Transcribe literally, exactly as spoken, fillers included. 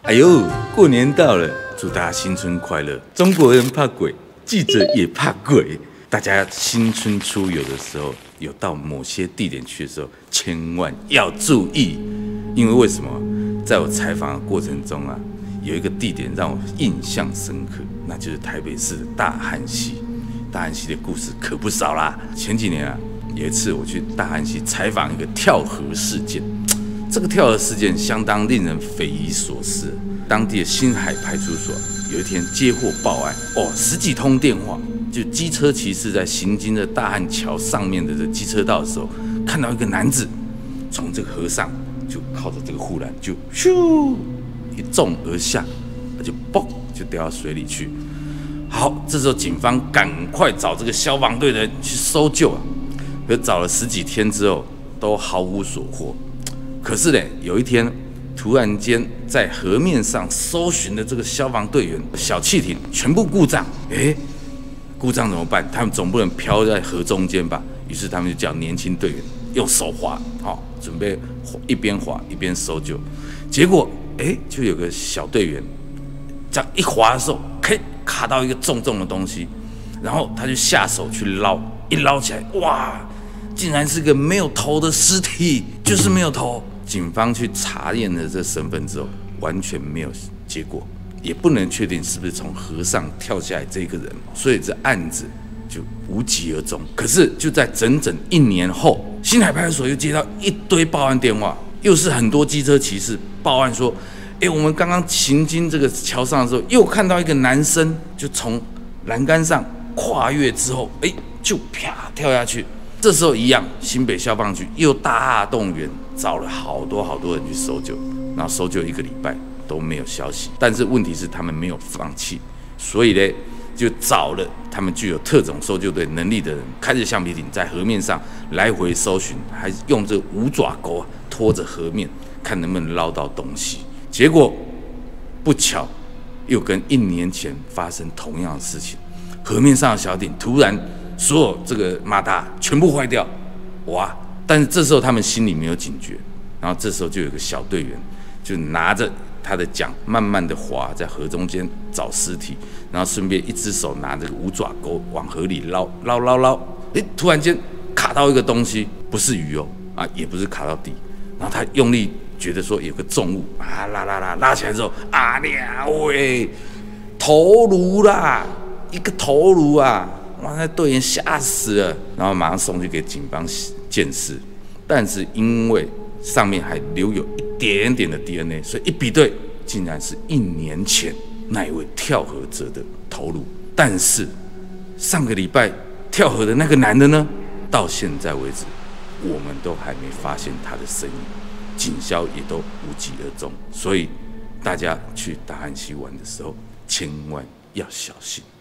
哎呦，过年到了，祝大家新春快乐！中国人怕鬼，记者也怕鬼。大家新春出游的时候，有到某些地点去的时候，千万要注意，因为为什么？在我采访的过程中啊，有一个地点让我印象深刻，那就是台北市的大汉溪。大汉溪的故事可不少啦。前几年啊，有一次我去大汉溪采访一个跳河事件。这个跳河事件相当令人匪夷所思。当地的新海派出所有一天接获报案，哦，十几通电话，就机车骑士在行经的大汉桥上面的这机车道的时候，看到一个男子从这个河上就靠着这个护栏就咻一纵而下，他就嘣就掉到水里去。好，这时候警方赶快找这个消防队的人去搜救啊，可找了十几天之后都毫无所获。可是呢，有一天突然间在河面上搜寻的这个消防队员小汽艇全部故障，哎，故障怎么办？他们总不能漂在河中间吧？于是他们就叫年轻队员用手划，好、哦，准备一边划一边搜救。结果，哎，就有个小队员这样一划的时候，可以卡到一个重重的东西，然后他就下手去捞，一捞起来，哇，竟然是个没有头的尸体，就是没有头。警方去查验了这身份之后，完全没有结果，也不能确定是不是从河上跳下来这个人，所以这案子就无疾而终。可是就在整整一年后，新海派出所又接到一堆报案电话，又是很多机车骑士报案说，哎，我们刚刚行经这个桥上的时候，又看到一个男生就从栏杆上跨越之后，哎，就啪跳下去。这时候一样，新北消防局又大动员，找了好多好多人去搜救，然后搜救一个礼拜都没有消息。但是问题是他们没有放弃，所以呢，就找了他们具有特种搜救队能力的人，开着橡皮艇在河面上来回搜寻，还用这个五爪钩啊拖着河面，看能不能捞到东西。结果不巧，又跟一年前发生同样的事情，河面上的小艇突然所有这个马达全部坏掉，哇！但是这时候他们心里没有警觉，然后这时候就有个小队员就拿着他的桨，慢慢的划在河中间找尸体，然后顺便一只手拿着个五爪钩往河里捞捞捞捞，哎，突然间卡到一个东西，不是鱼哦，啊，也不是卡到底，然后他用力觉得说有个重物啊，拉拉拉拉起来之后，啊呀喂，头颅啦，一个头颅啊！哇！那队员吓死了，然后马上送去给警方鉴识，但是因为上面还留有一点点的 D N A， 所以一比对，竟然是一年前那一位跳河者的头颅。但是上个礼拜跳河的那个男的呢，到现在为止，我们都还没发现他的身影，警消也都无疾而终。所以大家去大汉溪玩的时候，千万要小心。